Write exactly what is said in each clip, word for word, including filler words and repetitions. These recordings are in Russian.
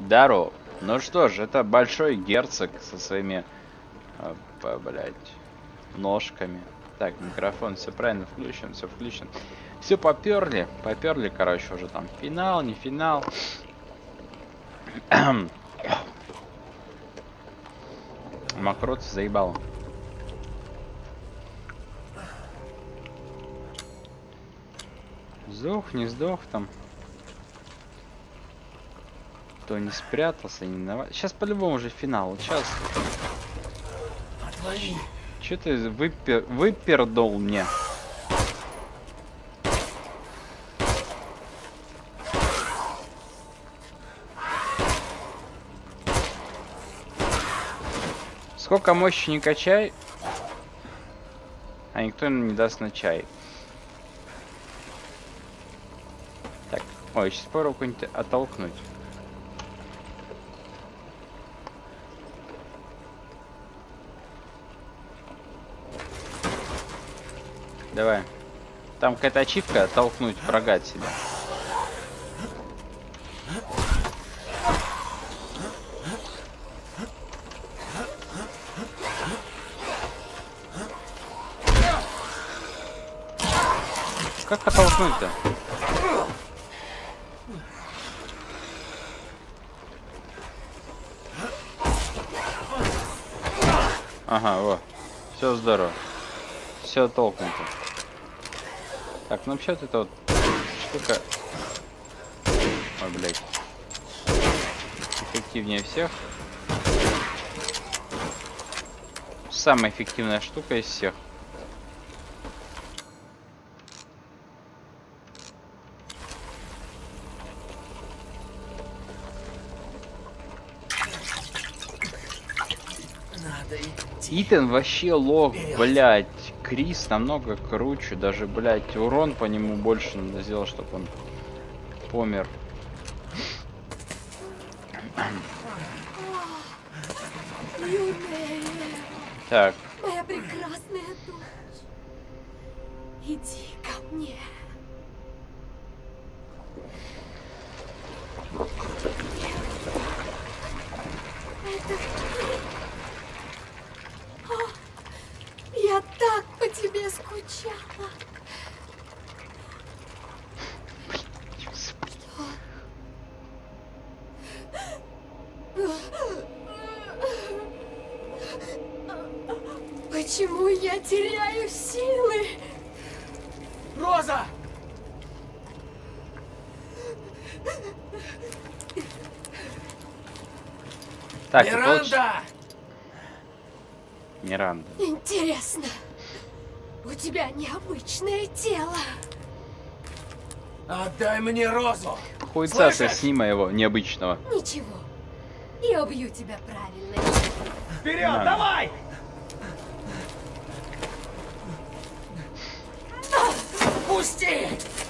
Здорово. Ну что ж, это большой герцог со своими, а, по, блядь, ножками. Так, микрофон, все правильно включен, все включен. Все поперли, поперли, короче, уже там финал, не финал. Макрот заебал. Сдох, не сдох там. Кто не спрятался, не виноват. Сейчас по-любому уже финал. Сейчас. Че ты выпер... выпердол мне? Сколько мощи не качай, а никто не даст на чай. Так, ой, сейчас пару кого-нибудь оттолкнуть. Давай. Там какая-то ачивка, оттолкнуть врага от себя. Как оттолкнуть-то? Ага, во. Все здорово. Все толкнуто. Так, ну вообще вот эта вот штука. Ой, блядь. Эффективнее всех. Самая эффективная штука из всех. Итан вообще лох, блядь. Крис намного круче. Даже, блядь, урон по нему больше надо сделать, чтобы он помер. Так. Моя прекрасная дочь. Иди ко мне. Это... О, я так по тебе скучала. Что? Почему я теряю силы? Роза! Так, Миранда! Миранда. Интересно, у тебя необычное тело. Отдай мне Розу! Хуйца снима его необычного. Ничего, я убью тебя правильно. Вперед, На. давай! Пусти!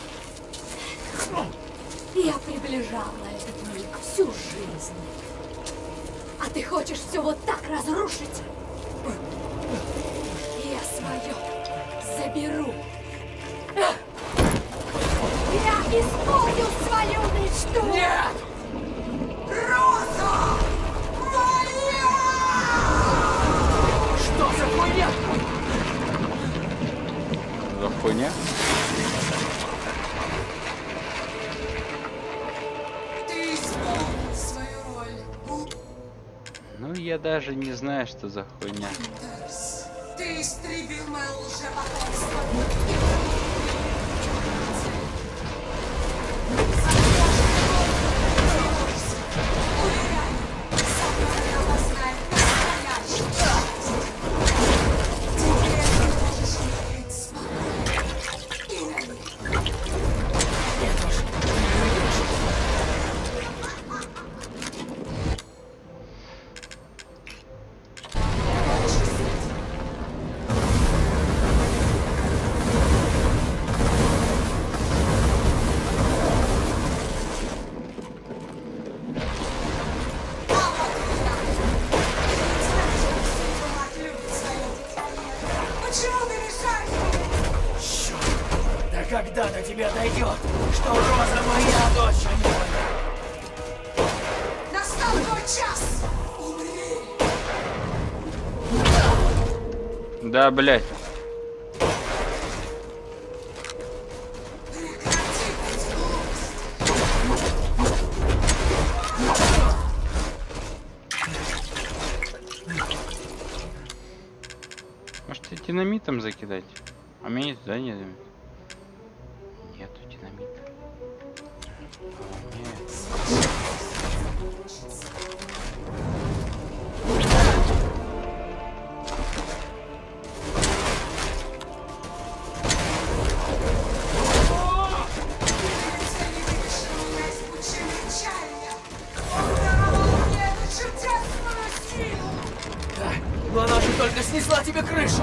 Я приближала этот миг всю жизнь. А ты хочешь все вот так разрушить? Я свое заберу. Я исполню свою мечту! Нет! Роза! Моя! Что за хуйня? За хуйня? Ты исполнил свою роль. Ну, я даже не знаю, что за хуйня. Ты истребил мое лжепотомство. Да, блядь. Может, тебе динамитом закидать? А у меня нет, да, нет? Нету динамита. Нет. Но она же только снесла тебе крышу!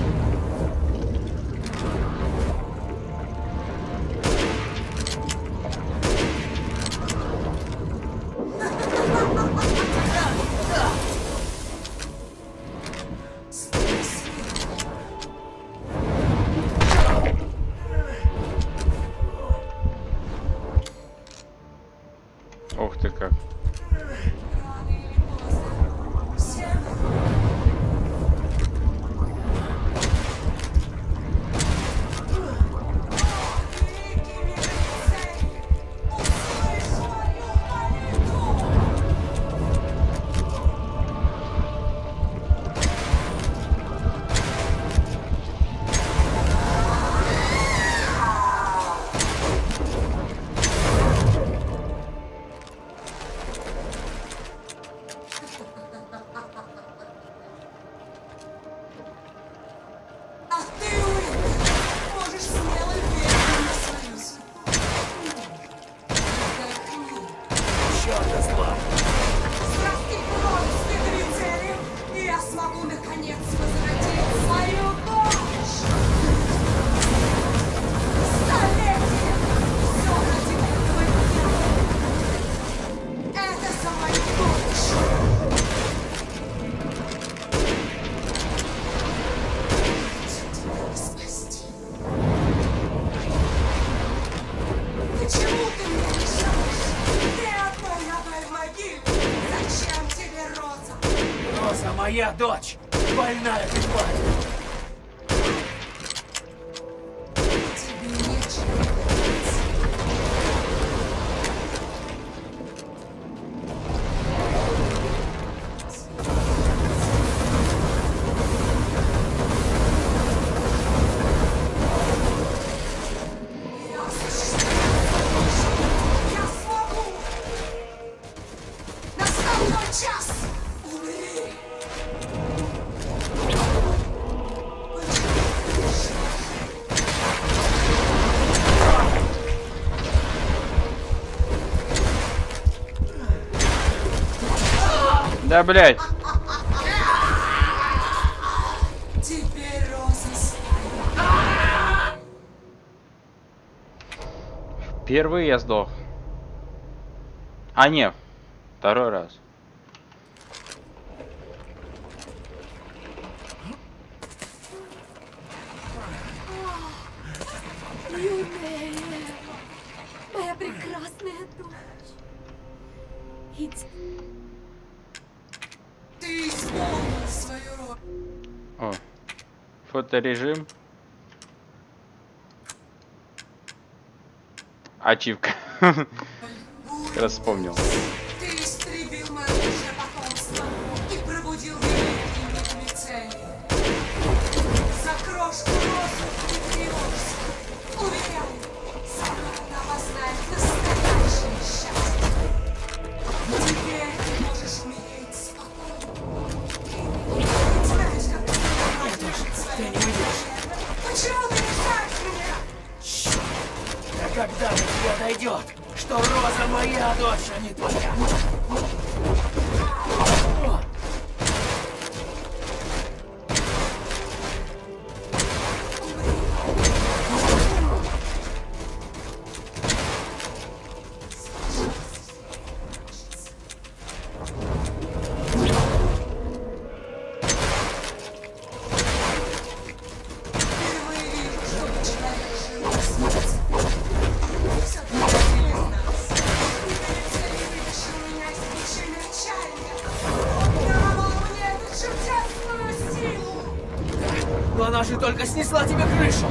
Ух ты как. Моя дочь! Больная ты, тварь! Тебе нечего бояться. Я смогу! Настал твой час! Умри! Да, блядь. Теперь Роза Впервые я сдох. А, нет. Второй раз. Юная, моя прекрасная дочь. Иди. ты исполнил свою роль. О. Фоторежим. Ачивка. Как раз вспомнил. Ты истребил мое лучшее потомство и пробудил великие миг Мицелия. За крошку розы ты тревожишься. Уверяю, сама она познает настоящее счастье. Теперь ты можешь умереть спокойно. Ты знаешь, как ты поддержишь свою надежду. Почему ты мешаешь мне? Да когда до тебя дойдет, что Роза моя дочь, а не твоя? Впервые вижу, чтобы человек жил на смерти. Все-таки через нас. И Мицелий вытащил меня из пучины отчаяния. же только снесла тебе крышу!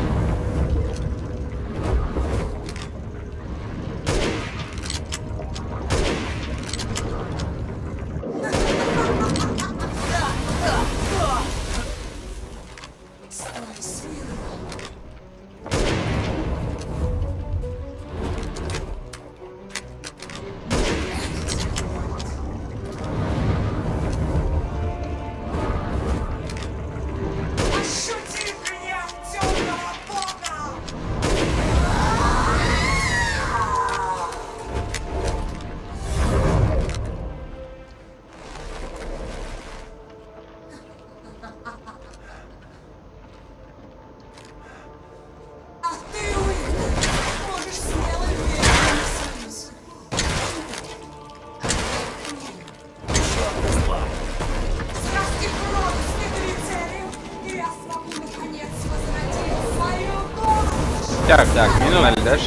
Так, так, минуты дальше.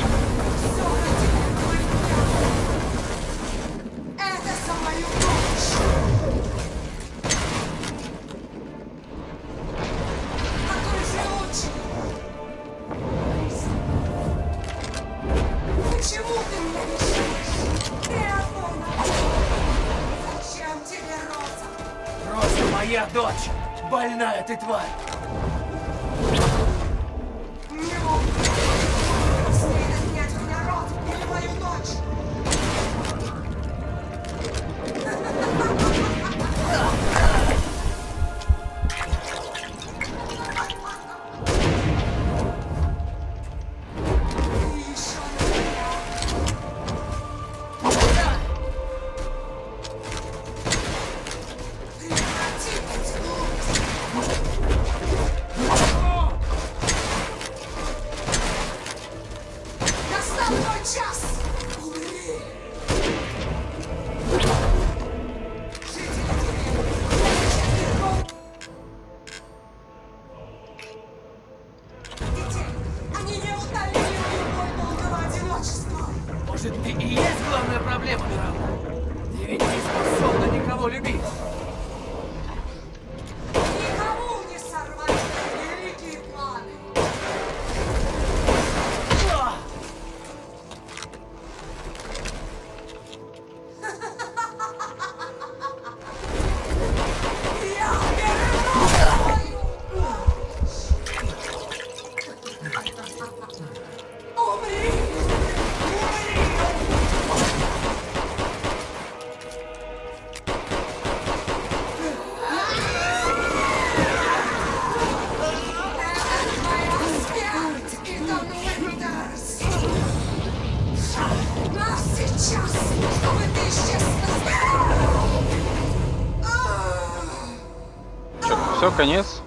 Это за мою дочь! Какой же лучше? Почему ты мне мешаешь? Ты одной ногой. Зачем тебе Роза? Роза моя дочь! Больная ты тварь! Не могу. Смей отнять у меня Розу или мою дочь. И еще прекрати быть глупостью. Настал твой час! Умри! Жители деревни, детей, они не утолили мою боль долгого одиночества. Может, ты и есть главная проблема, Миранда? Ты ведь не способна никого любить! Никому не сорвать твои великие планы. А! Я верну твою дочь. Умри! Это твоя смерть, Итан Уинтерс! Нас сейчас, чтобы ты исчез навсегда! Все, конец.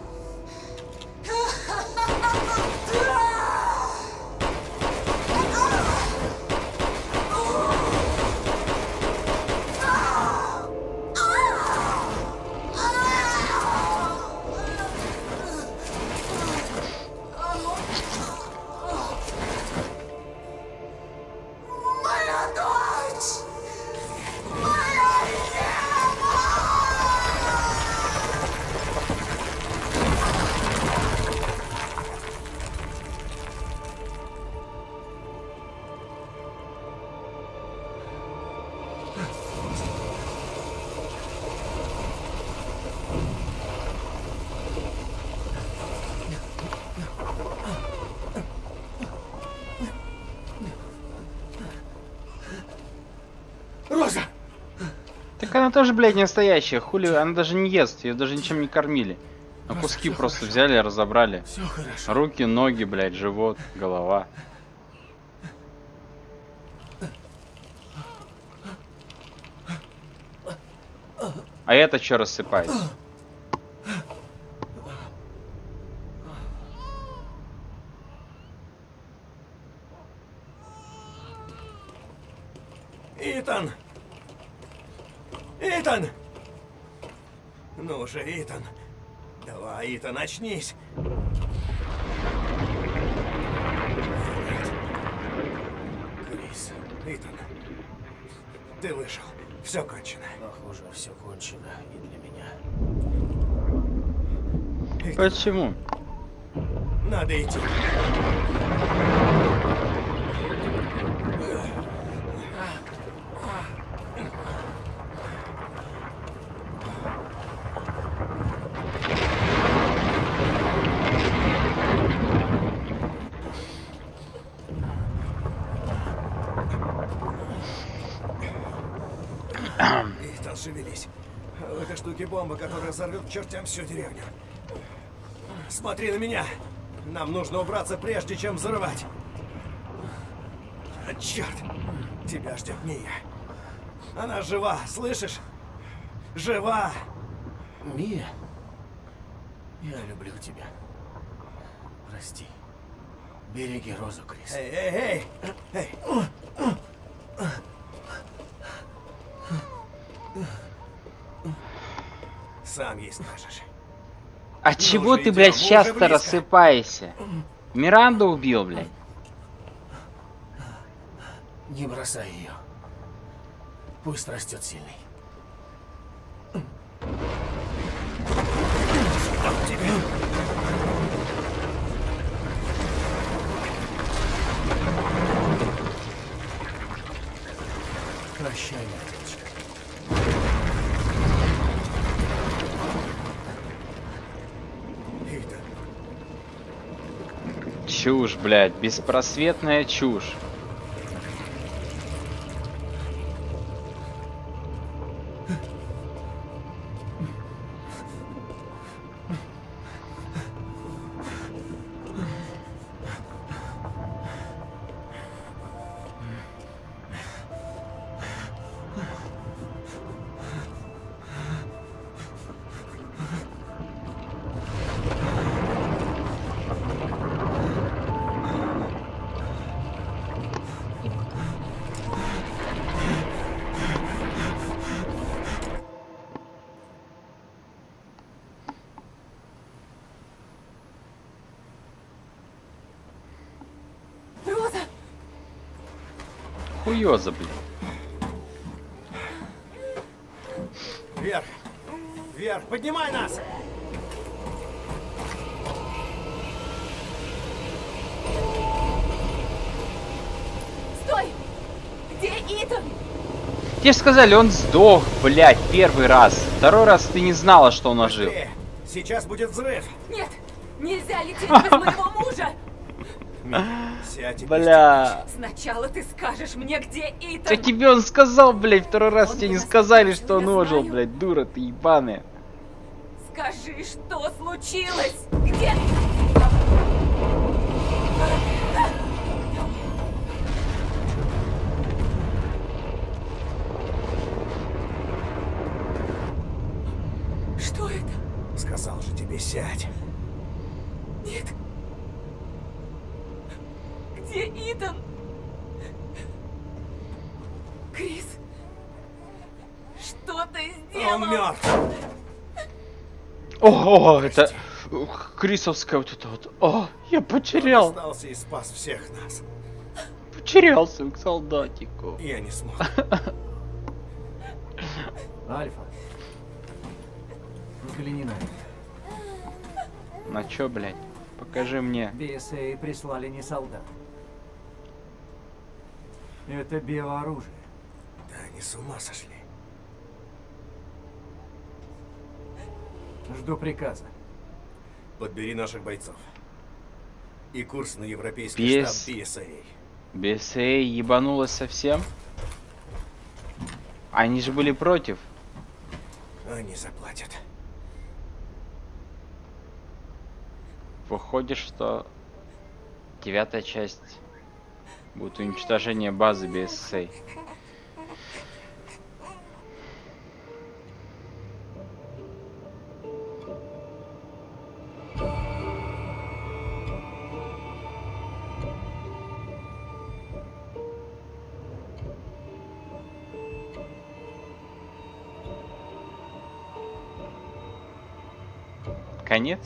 Моя дочь! Моя Ева! Роза! Так она тоже, блядь, не настоящая. Хули, она даже не ест, ее даже ничем не кормили. На куски просто взяли и разобрали. Все хорошо. Руки, ноги, блядь, живот, голова. А это что рассыпается? Итан! Итан! Ну же, Итан. Давай, Итан, очнись. Крис, Итан. Ты вышел. Все кончено. Похоже, все кончено и для меня. Почему? Надо идти. Итан, шевелись. В этой штуке бомба, которая взорвет к чертям всю деревню. Смотри на меня. Нам нужно убраться, прежде чем взрывать. А, черт! Тебя ждет Мия. Она жива, слышишь? Жива! Мия, я люблю тебя. Прости. Береги Розу, Крис. Эй, эй, эй! Эй! Сам ей скажешь. А чего ты, блядь, часто рассыпаешься? Миранду убил, блядь. Не бросай ее. Пусть растет сильный. Прощай, мальчик. Итан, Чушь, блядь, беспросветная чушь. Роза! Хуёза, блядь. вверх! Вверх! Поднимай нас! Стой! Где Итан? Тебе ж сказали, он сдох, блядь, первый раз. Второй раз ты не знала, что он ожил. Быстрее! Сейчас будет взрыв! Нет! Нельзя лететь без моего мужа! Сядь и Бля. Сначала ты скажешь мне, где Да Итан! тебе он сказал, блядь, второй раз Он тебе не меня сказали, спрашивает, что он я ожил, знаю. блядь, дура ты ебаная. Скажи, что случилось? Где? Что это? Сказал же тебе, сядь. Нет. Где Итан? Крис, что ты сделал? Он мертв. О, о, это ух, крисовская вот это вот. О, я Он потерял, остался и спас всех нас. потерял своих солдатиков. Я не смог. Альфа. Взгляни на это. На чё, блядь? Покажи мне. би эс эй прислали не солдат. Это биооружие. Да они с ума сошли. Жду приказа. Подбери наших бойцов. И курс на европейский Без- штаб би эс эй. би эс эй ебанулась совсем? Они же были против. Они заплатят. Выходит, что девятая часть будет уничтожение базы би эс эй. Конец.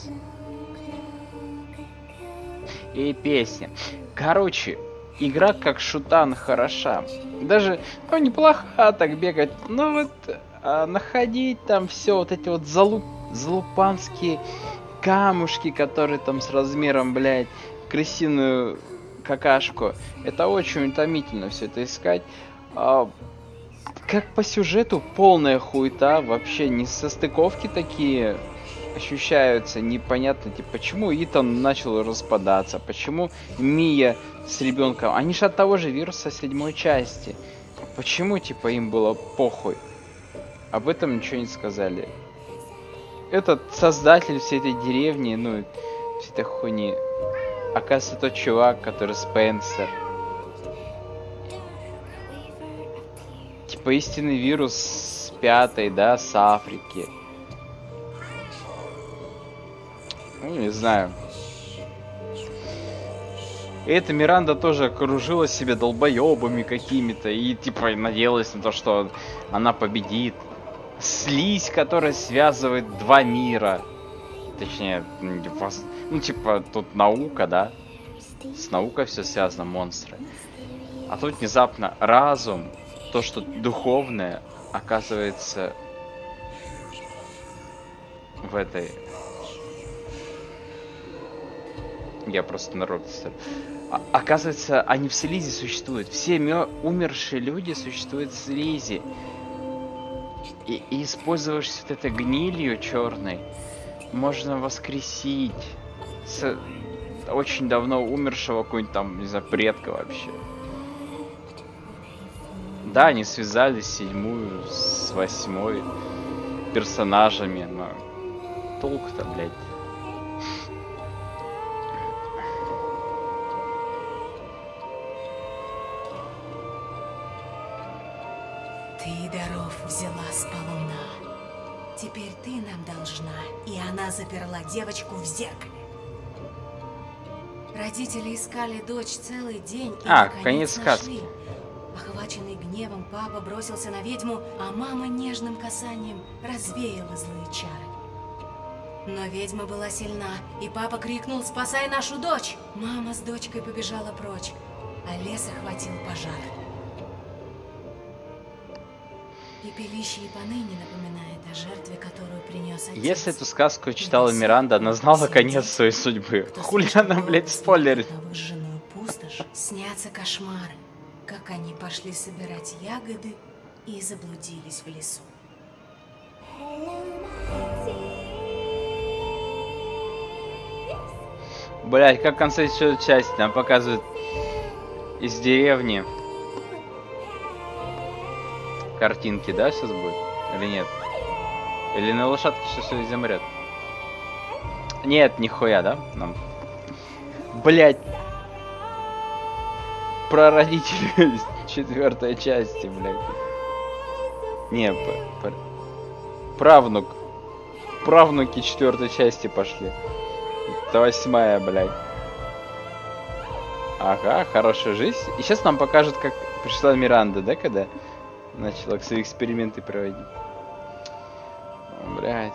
И песня. Короче, игра как шутан хороша. Даже, ну, неплохо так бегать. Но вот а, находить там все вот эти вот залуп, залупанские камушки, которые там с размером, блядь, крысиную какашку. Это очень утомительно все это искать. А, как по сюжету полная хуета, вообще не состыковки такие ощущаются, непонятно, типа, почему Итан начал распадаться, почему Мия с ребенком, они же от того же вируса седьмой части. Почему, типа, им было похуй? Об этом ничего не сказали. Этот создатель всей этой деревни, ну, всей этой хуйни, оказывается, тот чувак, который Спенсер. Типа, истинный вирус с пятой, да, с Африки. Ну, не знаю. И эта Миранда тоже окружила себя долбоебами какими-то и типа надеялась на то, что она победит. Слизь, которая связывает два мира. Точнее, ну типа тут наука, да? С наукой все связано, монстры. А тут внезапно разум, то, что духовное, оказывается в этой... Я просто народ ставлю. А, оказывается, они в слизи существуют. Все мё... умершие люди существуют в слизи. И, и использовавшись вот этой гнилью черной, можно воскресить с... очень давно умершего какого-нибудь там, не знаю, предка вообще. Да, они связались седьмую с восьмой персонажами, но толку-то, блядь. Ты даров взяла с полуна. Теперь ты нам должна. И она заперла девочку в зеркале. Родители искали дочь целый день и А, наконец конец сказки. нашли. Охваченный гневом, папа бросился на ведьму, а мама нежным касанием развеяла злые чары. Но ведьма была сильна, и папа крикнул: «Спасай нашу дочь!» Мама с дочкой побежала прочь, а лес охватил пожар. Пепелище и поныне напоминает о жертве, которую принес отец. Если эту сказку читала Миранда, она знала конец своей судьбы. Хули она, блядь, спойлерит? На выжженную пустошь снятся кошмары, как они пошли собирать ягоды и заблудились в лесу. Блядь, как в конце еще части нам показывают из деревни картинки, да, сейчас будет? Или нет? Или на лошадке сейчас все замрет? Нет, нихуя, да? Нам. Блядь. Про родителей четвертой части, блядь. Не, п- п- правнук. Правнуки четвертой части пошли. Это восьмая, блядь. Ага, хорошая жизнь. И сейчас нам покажут, как пришла Миранда, да, когда начала свои эксперименты проводить. О, блядь.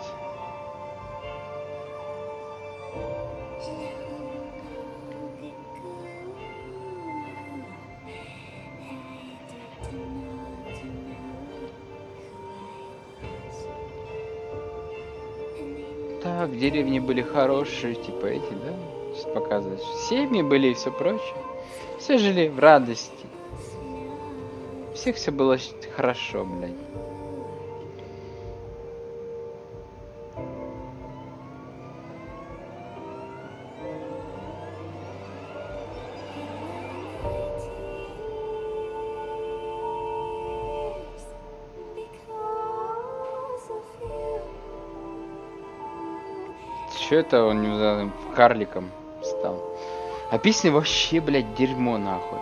Так, деревни были хорошие, типа эти, да? Сейчас показывают. Семьи были и все прочее. Все жили в радости. У всех все было хорошо, блядь. Че это он не знаю, карликом стал? А песня вообще, блядь, дерьмо нахуй.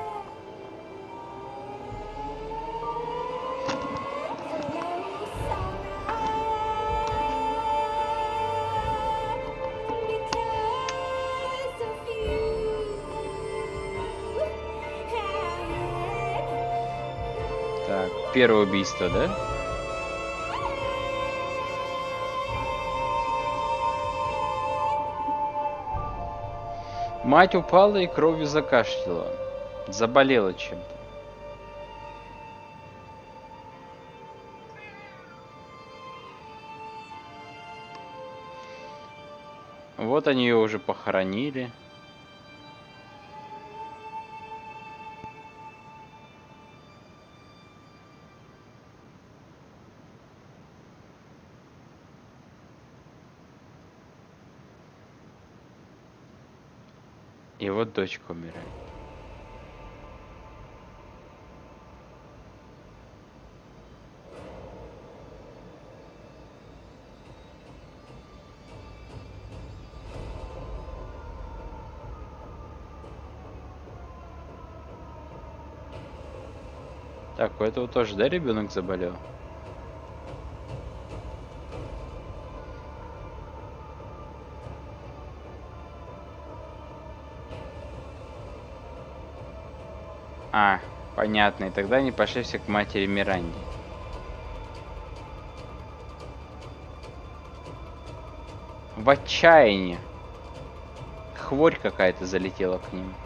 Так, первое убийство, да? Мать упала и кровью закашляла. Заболела чем-то. Вот они ее уже похоронили. И вот дочка умирает. Так, у этого тоже, да, ребенок заболел? А, понятно. И тогда они пошли все к матери Миранде. В отчаянии. Хворь какая-то залетела к ним.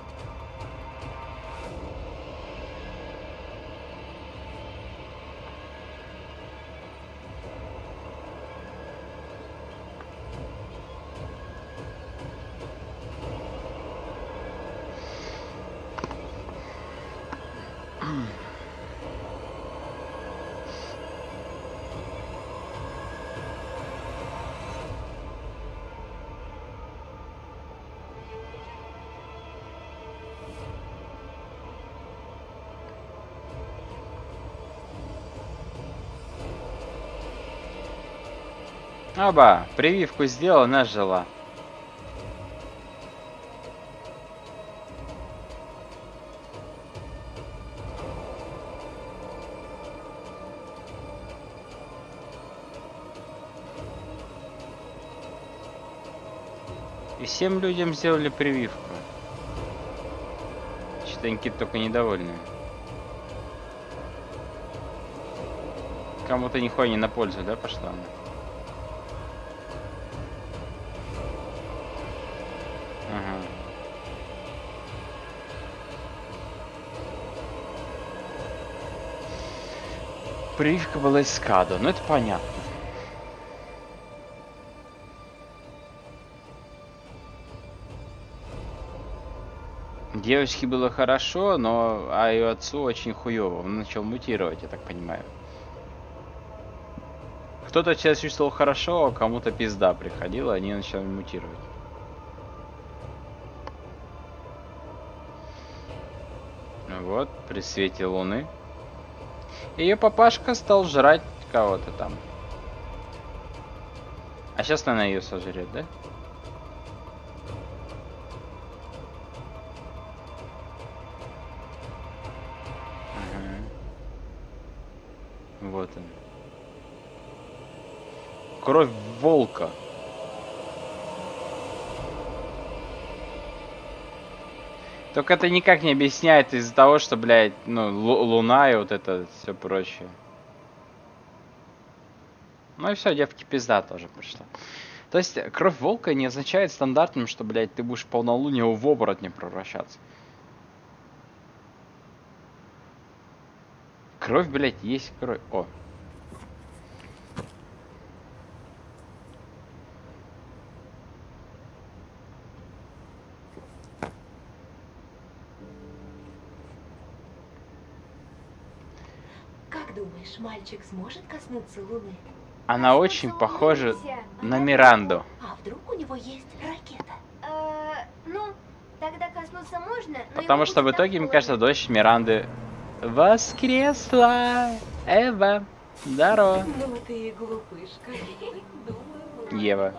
Оба, прививку сделала, нажила. И всем людям сделали прививку. Что-то они какие-то только недовольные. Кому-то нихуя не на пользу, да, пошла она? Ага. Прививка была из СКАДа, ну это понятно. Девочке было хорошо, но а ее отцу очень хуёво. Он начал мутировать, я так понимаю. Кто-то себя чувствовал хорошо, а кому-то пизда приходила, они начали мутировать. Вот, при свете луны. Ее папашка стал жрать кого-то там. А сейчас, наверное, ее сожрет, да? Ага. Вот он. Кровь волка. Только это никак не объясняет из-за того, что, блядь, ну, луна и вот это все прочее. Ну и все, девки пизда тоже пришла. То есть кровь волка не означает стандартным, что, блядь, ты будешь полнолуние в оборотня превращаться. Кровь, блядь, есть кровь. О. Как думаешь, мальчик сможет коснуться Луны? Она очень похожа на Миранду. А вдруг у него есть ракета? Э, ну, тогда коснуться можно, но Потому ему что в будет итоге, мне так кажется, дочь Миранды воскресла. Эва. Здорово. Ну ты и глупышка. Думаю, Ева.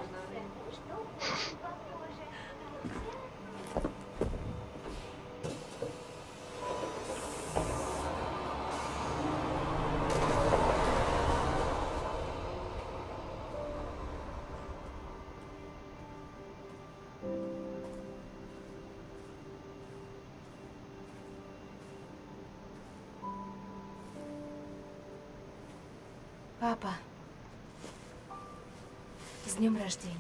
Папа, с днем рождения.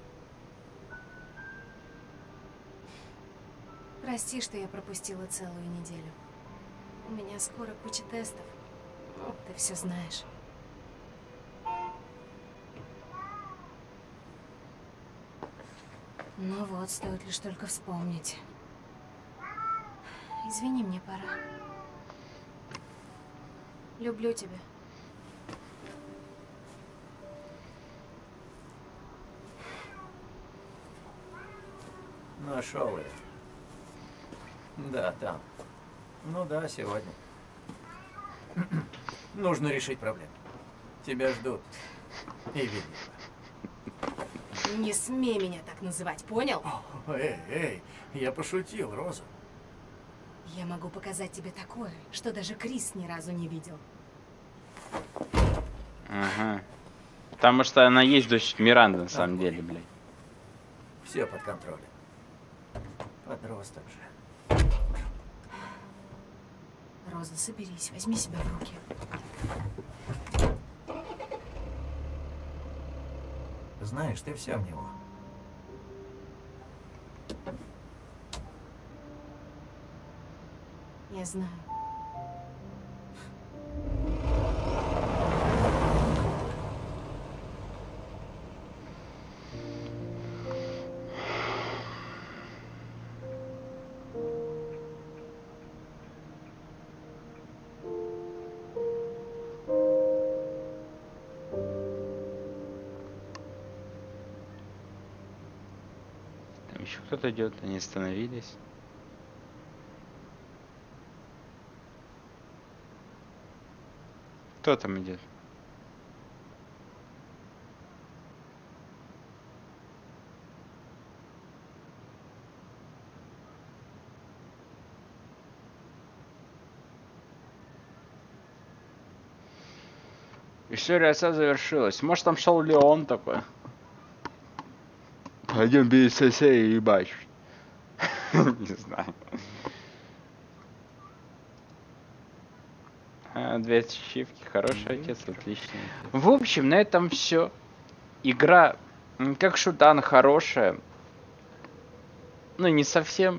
Прости, что я пропустила целую неделю. У меня скоро куча тестов. Ну, ты все знаешь. Ну вот, стоит лишь только вспомнить. Извини, мне пора. Люблю тебя. Нашел ее. Да, там. Ну да, сегодня. Нужно решить проблему. Тебя ждут. И видят. Не смей меня так называть, понял? Эй, эй, я пошутил, Роза. Я могу показать тебе такое, что даже Крис ни разу не видел. Ага. Потому что она есть дочь Миранды, на самом деле, блядь. Все под контролем. Подросток же. Роза, соберись, возьми себя в руки. Знаешь, ты вся в него. Я знаю. Там еще кто-то идет, они остановились. Кто там идет? История отца завершилась. Может, там шел Леон такой. Пойдем без соседей и ебать. Не знаю. А, две ачивки, хороший отец, отличный. В общем, на этом все. Игра, м, как шутан, хорошая. Ну, не совсем.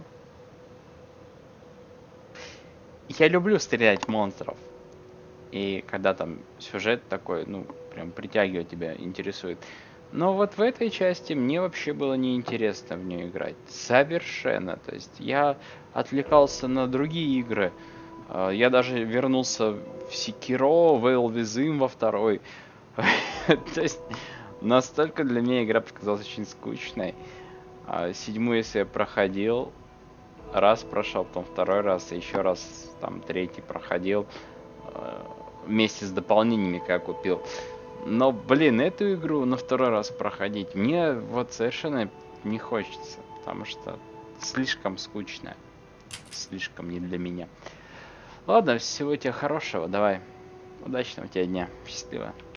Я люблю стрелять в монстров. И когда там сюжет такой, ну, прям притягивает тебя, интересует. Но вот в этой части мне вообще было неинтересно в нее играть. Совершенно. То есть я отвлекался на другие игры. А, Я даже вернулся в Sekiro, Veil Within во второй. То есть настолько для меня игра показалась очень скучной. А Седьмую, если я проходил, раз прошел, потом второй раз, и еще раз там третий проходил. э, Вместе с дополнениями, как купил. Но, блин, эту игру на второй раз проходить мне вот совершенно не хочется. Потому что слишком скучная. Слишком не для меня. Ладно, всего тебе хорошего. Давай. Удачного тебе дня. Счастливо.